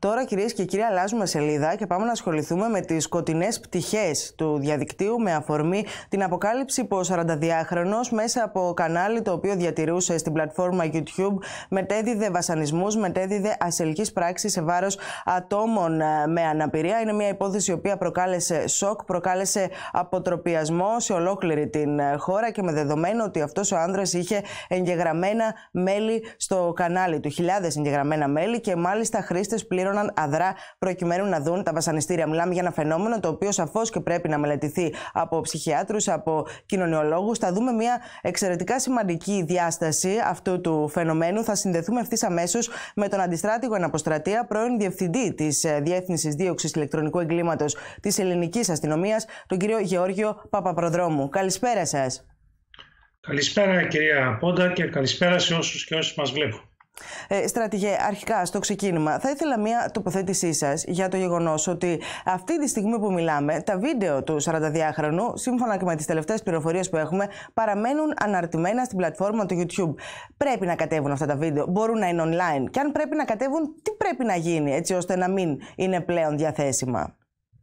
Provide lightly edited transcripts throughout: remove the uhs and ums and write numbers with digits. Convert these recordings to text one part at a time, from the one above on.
Τώρα, κυρίες και κύριοι, αλλάζουμε σελίδα και πάμε να ασχοληθούμε με τις σκοτεινές πτυχές του διαδικτύου με αφορμή την αποκάλυψη πως 42χρονος μέσα από κανάλι το οποίο διατηρούσε στην πλατφόρμα YouTube μετέδιδε βασανισμούς, μετέδιδε ασελκείς πράξεις σε βάρος ατόμων με αναπηρία. Είναι μια υπόθεση η οποία προκάλεσε σοκ, προκάλεσε αποτροπιασμό σε ολόκληρη την χώρα και με δεδομένο ότι αυτός ο άνδρας είχε εγγεγραμμένα μέλη στο κανάλι του, χιλιάδες εγγεγραμμένα μέλη, και μάλιστα χρήστες πλήρωναν αδρά προκειμένου να δουν τα βασανιστήρια. Μιλάμε για ένα φαινόμενο το οποίο σαφώς και πρέπει να μελετηθεί από ψυχιάτρους, από κοινωνιολόγους. Θα δούμε μια εξαιρετικά σημαντική διάσταση αυτού του φαινομένου. Θα συνδεθούμε ευθύς αμέσως με τον αντιστράτηγο εν αποστρατεία, πρώην διευθυντή της Διεύθυνσης Δίωξης Ηλεκτρονικού Εγκλήματος της Ελληνικής Αστυνομίας, τον κύριο Γεώργιο Παπαπροδρόμου. Καλησπέρα σας. Καλησπέρα κυρία Πόντα και καλησπέρα σε όσους και όσοι μας βλέπουν. Στρατηγέ, αρχικά στο ξεκίνημα θα ήθελα μια τοποθέτησή σας για το γεγονός ότι αυτή τη στιγμή που μιλάμε τα βίντεο του 42χρονου, σύμφωνα και με τις τελευταίες πληροφορίες που έχουμε, παραμένουν αναρτημένα στην πλατφόρμα του YouTube. Πρέπει να κατέβουν αυτά τα βίντεο, μπορούν να είναι online, και αν πρέπει να κατέβουν, τι πρέπει να γίνει έτσι ώστε να μην είναι πλέον διαθέσιμα?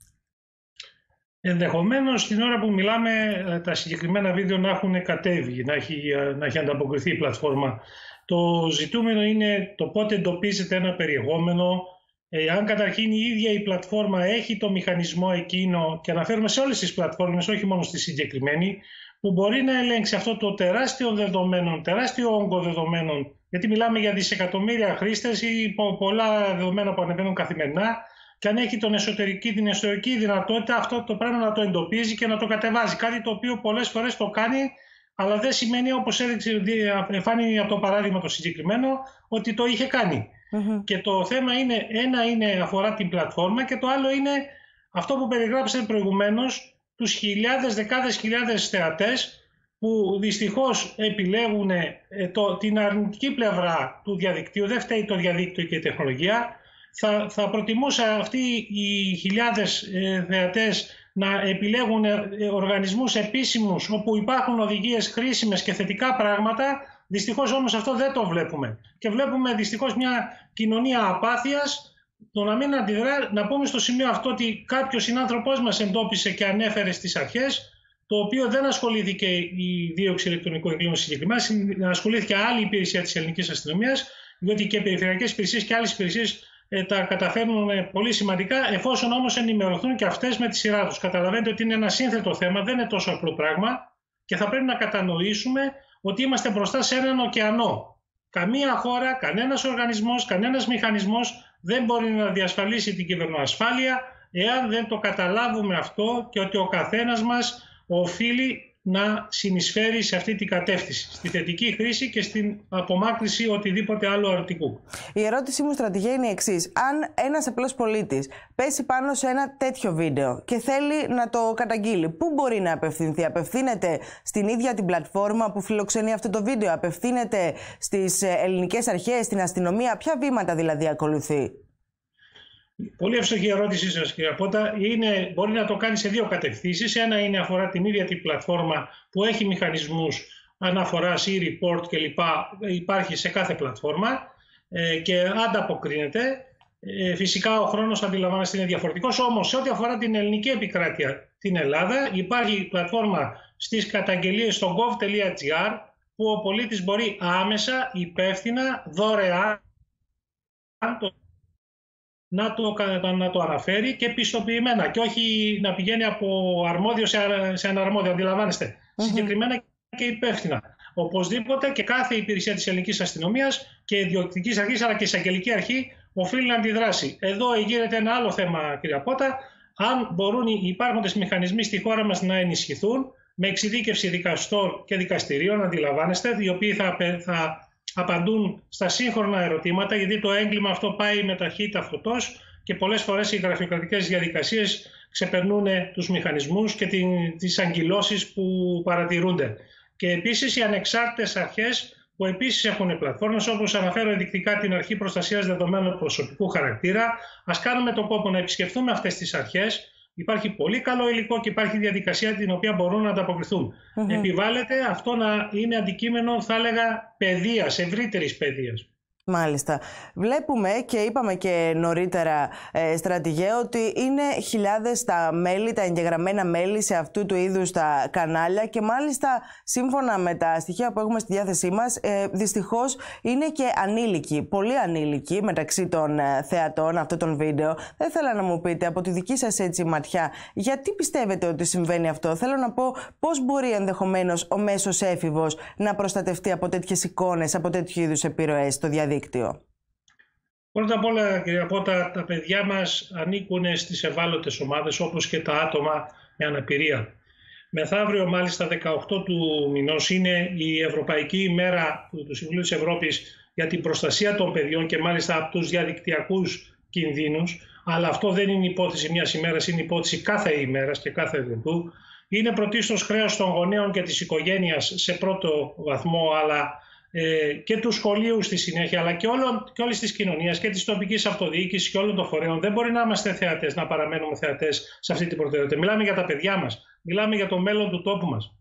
Ενδεχομένως την ώρα που μιλάμε τα συγκεκριμένα βίντεο να έχουν κατέβει, να έχει ανταποκριθεί η πλατφόρμα. Το ζητούμενο είναι το πότε εντοπίζεται ένα περιεχόμενο, αν καταρχήν η ίδια η πλατφόρμα έχει το μηχανισμό εκείνο, και αναφέρουμε σε όλες τις πλατφόρμες, όχι μόνο στη συγκεκριμένη, που μπορεί να ελέγξει αυτό το τεράστιο δεδομένων, τεράστιο όγκο δεδομένων, γιατί μιλάμε για δισεκατομμύρια χρήστες ή πολλά δεδομένα που ανεβαίνουν καθημερινά, και αν έχει την εσωτερική δυνατότητα αυτό το πράγμα να το εντοπίζει και να το κατεβάζει. Κάτι το οποίο πολλές φορές το κάνει, αλλά δεν σημαίνει, όπως φάνηκε από το παράδειγμα το συγκεκριμένο, ότι το είχε κάνει. Και το θέμα είναι, ένα αφορά την πλατφόρμα και το άλλο είναι αυτό που περιγράψατε προηγουμένως, τους δεκάδες χιλιάδες θεατές που δυστυχώς επιλέγουν την αρνητική πλευρά του διαδικτύου. Δεν φταίει το διαδίκτυο και η τεχνολογία. Θα προτιμούσα αυτοί οι χιλιάδες θεατές να επιλέγουν οργανισμούς επίσημους όπου υπάρχουν οδηγίες χρήσιμες και θετικά πράγματα. Δυστυχώς όμως αυτό δεν το βλέπουμε. Και βλέπουμε δυστυχώς μια κοινωνία απάθειας. Το να μην αντιδρά, να πούμε στο σημείο αυτό ότι κάποιος συνάνθρωπός μας εντόπισε και ανέφερε στις αρχές, το οποίο δεν ασχολήθηκε η Δίωξη Ηλεκτρονικού Εγκλήματος συγκεκριμένα, ασχολήθηκε άλλη υπηρεσία της Ελληνικής Αστυνομίας, διότι και περιφερειακές υπηρεσίες και άλλες υπηρεσίες τα καταφέρνουν πολύ σημαντικά, εφόσον όμως ενημερωθούν και αυτές με τη σειρά τους. Καταλαβαίνετε ότι είναι ένα σύνθετο θέμα, δεν είναι τόσο απλό πράγμα, και θα πρέπει να κατανοήσουμε ότι είμαστε μπροστά σε έναν ωκεανό. Καμία χώρα, κανένας οργανισμός, κανένας μηχανισμός δεν μπορεί να διασφαλίσει την κυβερνοασφάλεια εάν δεν το καταλάβουμε αυτό, και ότι ο καθένας μας οφείλει να συνεισφέρει σε αυτή την κατεύθυνση, στη θετική χρήση και στην απομάκρυνση οτιδήποτε άλλο αρνητικού. Η ερώτησή μου, στρατηγέ, είναι η εξής. Αν ένας απλός πολίτης πέσει πάνω σε ένα τέτοιο βίντεο και θέλει να το καταγγείλει, πού μπορεί να απευθυνθεί? Απευθύνεται στην ίδια την πλατφόρμα που φιλοξενεί αυτό το βίντεο? Απευθύνεται στις ελληνικές αρχές, στην αστυνομία? Ποια βήματα δηλαδή ακολουθεί? Πολύ εύστοχη η ερώτησή σας, κυρία Πότα. Μπορεί να το κάνει σε δύο κατευθύνσεις. Ένα είναι αφορά την ίδια την πλατφόρμα που έχει μηχανισμούς αναφοράς ή report κλπ. Υπάρχει σε κάθε πλατφόρμα και ανταποκρίνεται. Φυσικά ο χρόνος, αντιλαμβάνεστε, είναι διαφορετικός. Όμως σε ό,τι αφορά την ελληνική επικράτεια, την Ελλάδα, υπάρχει πλατφόρμα στις καταγγελίες στο gov.gr, που ο πολίτης μπορεί άμεσα, υπεύθυνα, δωρεάν να το αναφέρει και πιστοποιημένα, και όχι να πηγαίνει από αρμόδιο σε αναρμόδιο, αντιλαμβάνεστε, συγκεκριμένα και υπεύθυνα. Οπωσδήποτε και κάθε υπηρεσία της Ελληνικής Αστυνομίας και Διοικητικής Αρχής αλλά και εισαγγελική αρχή οφείλει να αντιδράσει. Εδώ γίνεται ένα άλλο θέμα, κυρία Πότα, αν μπορούν οι υπάρχοντες μηχανισμοί στη χώρα μας να ενισχυθούν με εξειδίκευση δικαστών και δικαστηρίων, αντιλαμβάνεστε, οι οποίοι θα απαντούν στα σύγχρονα ερωτήματα, γιατί το έγκλημα αυτό πάει με ταχύτητα φωτός και πολλές φορές οι γραφειοκρατικές διαδικασίες ξεπερνούν τους μηχανισμούς και τις αγκυλώσεις που παρατηρούνται. Και επίσης οι ανεξάρτητες αρχές που επίσης έχουν πλατφόρμες, όπως αναφέρω ενδεικτικά την Αρχή Προστασίας Δεδομένων Προσωπικού Χαρακτήρα. Ας κάνουμε τον κόπο να επισκεφθούμε αυτές τις αρχές. Υπάρχει πολύ καλό υλικό και υπάρχει διαδικασία την οποία μπορούν να ανταποκριθούν. Επιβάλλεται αυτό να είναι αντικείμενο, θα έλεγα, παιδείας, ευρύτερης παιδείας. Μάλιστα. Βλέπουμε και είπαμε και νωρίτερα, στρατηγέ, ότι είναι χιλιάδες τα μέλη, τα εγγεγραμμένα μέλη σε αυτού του είδους τα κανάλια και μάλιστα σύμφωνα με τα στοιχεία που έχουμε στη διάθεσή μας, δυστυχώς είναι και ανήλικοι, πολύ ανήλικοι μεταξύ των θεατών αυτών των βίντεο. Δεν ήθελα να μου πείτε από τη δική σας έτσι ματιά, γιατί πιστεύετε ότι συμβαίνει αυτό? Θέλω να πω πώς μπορεί ενδεχομένως ο μέσος έφηβος να προστατευτεί από τέτοιες εικόνες, από τέτοιου είδους επιρροές στο διαδίκτυο. Πρώτα απ' όλα, κυρία Πότα, τα παιδιά μας ανήκουν στις ευάλωτες ομάδες, όπως και τα άτομα με αναπηρία. Μεθαύριο, μάλιστα 18 του μηνός, είναι η Ευρωπαϊκή ημέρα του Συμβουλίου της Ευρώπης για την προστασία των παιδιών και μάλιστα από τους διαδικτυακούς κινδύνους. Αλλά αυτό δεν είναι υπόθεση μιας ημέρας, είναι υπόθεση κάθε ημέρας και κάθε λεπτού. Είναι πρωτίστως χρέος των γονέων και της οικογένειας σε πρώτο βαθμό, αλλά και του σχολείου στη συνέχεια, αλλά και όλης της κοινωνίας και της τοπικής αυτοδιοίκησης και όλων των φορέων. Δεν μπορεί να είμαστε θεατές, να παραμένουμε θεατές σε αυτή την προτεραιότητα. Μιλάμε για τα παιδιά μας, μιλάμε για το μέλλον του τόπου μας.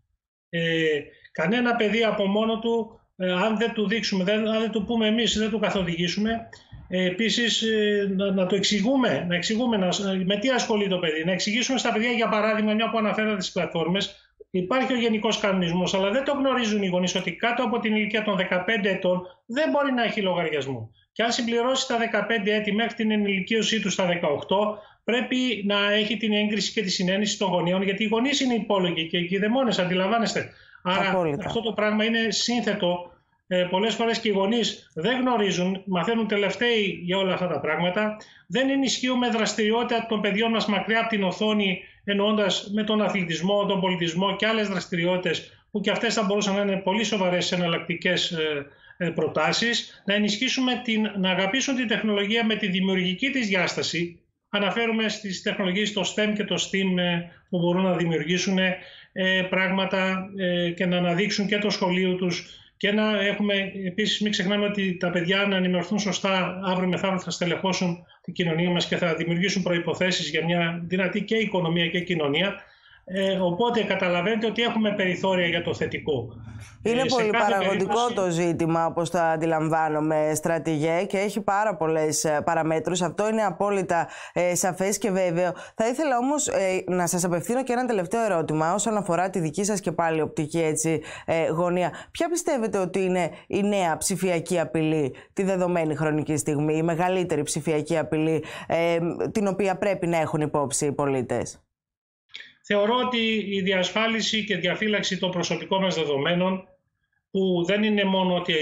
Κανένα παιδί από μόνο του, αν δεν του δείξουμε, αν δεν του πούμε εμείς, δεν του καθοδηγήσουμε, επίσης να το εξηγούμε, με τι ασχολεί το παιδί, να εξηγήσουμε στα παιδιά, για παράδειγμα, μια που αναφέρατε τις πλατφόρμες. Υπάρχει ο γενικός κανονισμός, αλλά δεν το γνωρίζουν οι γονείς ότι κάτω από την ηλικία των 15 ετών δεν μπορεί να έχει λογαριασμό. Και αν συμπληρώσει τα 15 έτη μέχρι την ενηλικίωσή του στα 18, πρέπει να έχει την έγκριση και τη συνένεση των γονέων, γιατί οι γονείς είναι υπόλογοι και οι κηδεμόνες, αντιλαμβάνεστε. Άρα αυτό το πράγμα είναι σύνθετο. Πολλές φορές και οι γονείς δεν γνωρίζουν, μαθαίνουν τελευταίοι για όλα αυτά τα πράγματα. Δεν ενισχύουμε δραστηριότητα των παιδιών μας μακριά από την οθόνη, εννοώντας με τον αθλητισμό, τον πολιτισμό και άλλες δραστηριότητες που και αυτές θα μπορούσαν να είναι πολύ σοβαρές εναλλακτικές προτάσεις. Να ενισχύσουμε να αγαπήσουν την τεχνολογία με τη δημιουργική της διάσταση. Αναφέρουμε στις τεχνολογίες το STEM και το STEAM που μπορούν να δημιουργήσουν πράγματα και να αναδείξουν και το σχολείο τους. Και να έχουμε, επίσης, μην ξεχνάμε ότι τα παιδιά να ενημερωθούν σωστά, αύριο μεθαύριο θα στελεχώσουν την κοινωνία μας και θα δημιουργήσουν προϋποθέσεις για μια δυνατή και οικονομία και κοινωνία. Οπότε καταλαβαίνετε ότι έχουμε περιθώρια για το θετικό. Είναι πολύ παραγωγικό το ζήτημα, όπως το αντιλαμβάνομαι, στρατηγέ, και έχει πάρα πολλές παραμέτρους. Αυτό είναι απόλυτα σαφές και βέβαιο. Θα ήθελα όμως να σας απευθύνω και ένα τελευταίο ερώτημα όσον αφορά τη δική σας και πάλι οπτική γωνία. Ποια πιστεύετε ότι είναι η νέα ψηφιακή απειλή τη δεδομένη χρονική στιγμή, η μεγαλύτερη ψηφιακή απειλή την οποία πρέπει να έχουν υπόψη οι πολίτες? Θεωρώ ότι η διασφάλιση και διαφύλαξη των προσωπικών μας δεδομένων, που δεν είναι μόνο ότι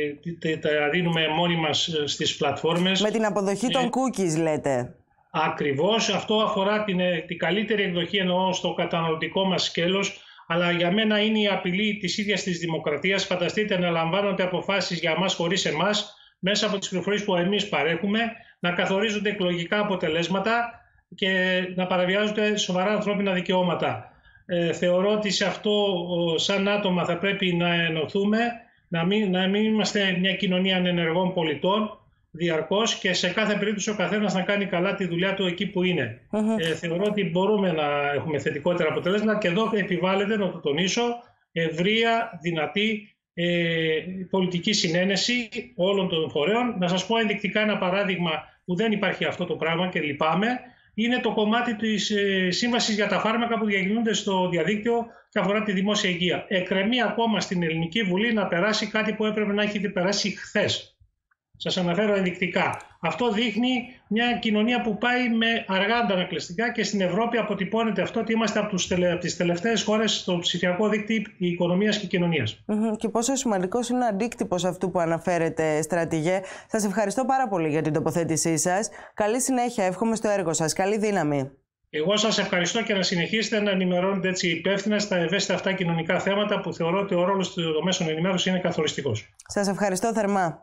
τα δίνουμε μόνοι μας στις πλατφόρμες. Με την αποδοχή των cookies λέτε. Ακριβώς. Αυτό αφορά την καλύτερη εκδοχή, εννοώ, στο καταναλωτικό μας σκέλος, αλλά για μένα είναι η απειλή της ίδιας της δημοκρατίας. Φανταστείτε να λαμβάνονται αποφάσεις για μας χωρίς εμάς, μέσα από τις πληροφορίες που εμείς παρέχουμε, να καθορίζονται εκλογικά αποτελέσματα και να παραβιάζονται σοβαρά ανθρώπινα δικαιώματα. Θεωρώ ότι σε αυτό σαν άτομα θα πρέπει να ενωθούμε, να μην είμαστε μια κοινωνία ανενεργών πολιτών διαρκώς και σε κάθε περίπτωση ο καθένας να κάνει καλά τη δουλειά του εκεί που είναι. Θεωρώ ότι μπορούμε να έχουμε θετικότερα αποτελέσματα και εδώ επιβάλλεται, να το τονίσω, ευρεία, δυνατή πολιτική συνένεση όλων των φορέων. Να σας πω ενδεικτικά ένα παράδειγμα που δεν υπάρχει αυτό το πράγμα και λυπάμαι. Είναι το κομμάτι της σύμβασης για τα φάρμακα που διακινούνται στο διαδίκτυο και αφορά τη δημόσια υγεία. Εκκρεμεί ακόμα στην Ελληνική Βουλή να περάσει κάτι που έπρεπε να έχει περάσει χθες. Σας αναφέρω ενδεικτικά. Αυτό δείχνει μια κοινωνία που πάει με αργά αντανακλαστικά και στην Ευρώπη αποτυπώνεται αυτό ότι είμαστε από τις τελευταίες χώρες στο ψηφιακό δίκτυο οικονομίας και κοινωνίας. Και πόσο σημαντικός είναι ο αντίκτυπος αυτού που αναφέρετε, στρατηγέ. Σας ευχαριστώ πάρα πολύ για την τοποθέτησή σας. Καλή συνέχεια, εύχομαι στο έργο σας. Καλή δύναμη. Εγώ σας ευχαριστώ και να συνεχίσετε να ενημερώνετε έτσι υπεύθυνα στα ευαίσθητα αυτά κοινωνικά θέματα που θεωρώ ότι ο ρόλος των μέσων ενημέρωσης είναι καθοριστικός. Σας ευχαριστώ θερμά.